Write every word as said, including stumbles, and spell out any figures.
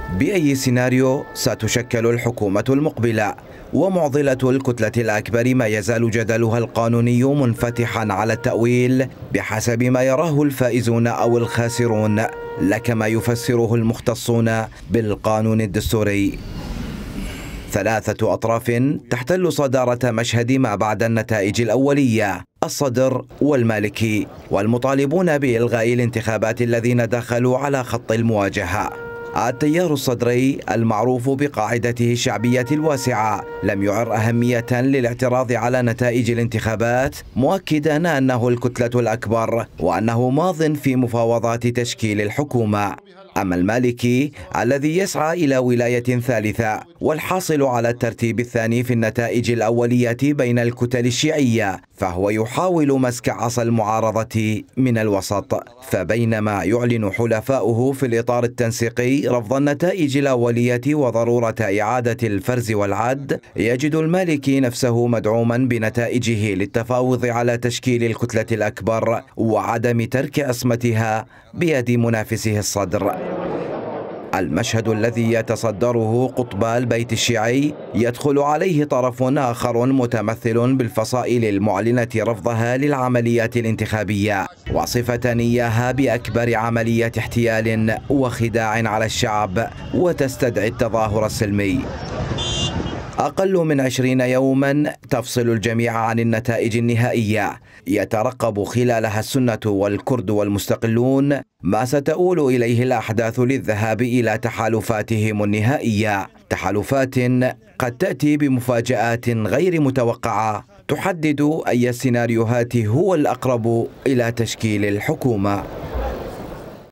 بأي سيناريو ستشكل الحكومة المقبلة؟ ومعضلة الكتلة الأكبر ما يزال جدلها القانوني منفتحا على التأويل بحسب ما يراه الفائزون أو الخاسرون، لا كما يفسره المختصون بالقانون الدستوري. ثلاثة أطراف تحتل صدارة مشهد ما بعد النتائج الأولية: الصدر والمالكي، والمطالبون بإلغاء الانتخابات الذين دخلوا على خط المواجهة. التيار الصدري المعروف بقاعدته الشعبية الواسعة لم يعر أهمية للاعتراض على نتائج الانتخابات، مؤكدا أنه الكتلة الأكبر وأنه ماض في مفاوضات تشكيل الحكومة. أما المالكي الذي يسعى إلى ولاية ثالثة والحاصل على الترتيب الثاني في النتائج الأولية بين الكتل الشيعية، فهو يحاول مسك عصا المعارضة من الوسط. فبينما يعلن حلفاؤه في الإطار التنسيقي رفض النتائج الأولية وضرورة إعادة الفرز والعد، يجد المالكي نفسه مدعوما بنتائجه للتفاوض على تشكيل الكتلة الأكبر وعدم ترك عصمتها بيد منافسه الصدر. المشهد الذي يتصدره قطب البيت الشيعي يدخل عليه طرف آخر متمثل بالفصائل المعلنة رفضها للعمليات الانتخابية وصفة إياها بأكبر عملية احتيال وخداع على الشعب وتستدعي التظاهر السلمي. أقل من عشرين يوما تفصل الجميع عن النتائج النهائية، يترقب خلالها السنة والكرد والمستقلون ما ستؤول إليه الأحداث للذهاب إلى تحالفاتهم النهائية، تحالفات قد تأتي بمفاجآت غير متوقعة تحدد أي السيناريوهات هو الأقرب إلى تشكيل الحكومة.